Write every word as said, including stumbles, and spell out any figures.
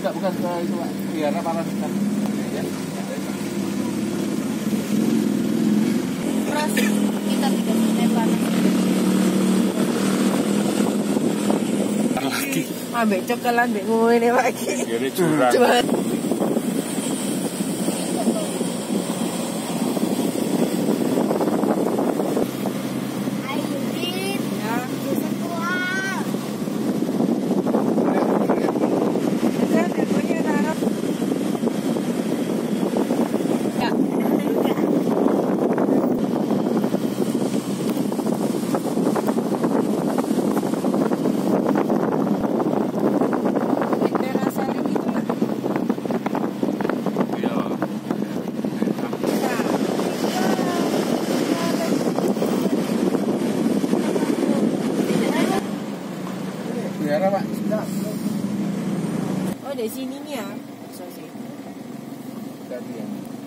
Enggak, bukan ke itu Pak. Biar panas kan. Ya. Terus kita tidak boleh panas. Lagi. Ambek cokelan ambek ngene Pak iki. Jadi curang. Coba. Biar Pak. Oh, dari sini nih ya. Bisa sih. Ganti ya.